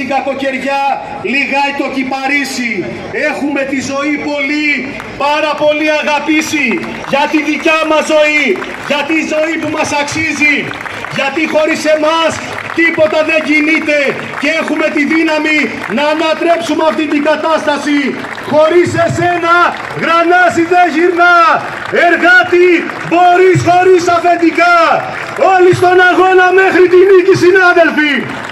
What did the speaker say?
την κακοκαιριά λιγάει το κυπαρίσι. Έχουμε τη ζωή πολύ, πάρα πολύ αγαπήσει. Για τη δικιά μας ζωή, για τη ζωή που μας αξίζει. Γιατί χωρίς εμάς τίποτα δεν κινείται και έχουμε τη δύναμη να ανατρέψουμε αυτή την κατάσταση. Χωρίς εσένα γρανάζι δεν γυρνά. Εργάτη μπορείς χωρίς αφεντικά. Όλοι στον αγώνα μέχρι τη νίκη, συνάδελφοι.